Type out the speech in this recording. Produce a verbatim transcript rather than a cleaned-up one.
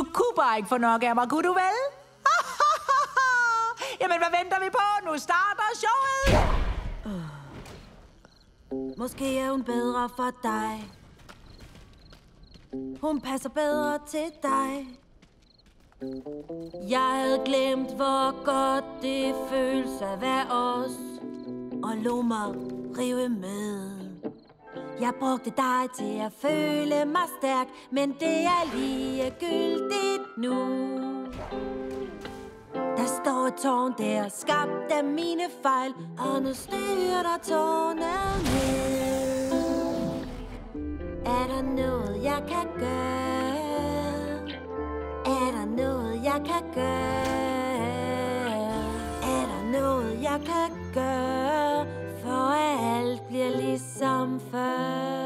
Du kunne bare ikke få nok af mig, kunne du vel? Jamen, hvad venter vi på? Nu starter showet! Uh. Måske er hun bedre for dig. Hun passer bedre til dig. Jeg havde glemt, hvor godt det føles at være os. Og lå mig rive med. Jeg brugte dig til at føle mig stærk, men det er ligegyldigt nu. Der står et tårn der, skabt af mine fejl, og nu styrter tårnet ned. Er der noget, jeg kan gøre? Er der noget, jeg kan gøre? Er der noget, jeg kan gøre? For at alt bliver ligesom før.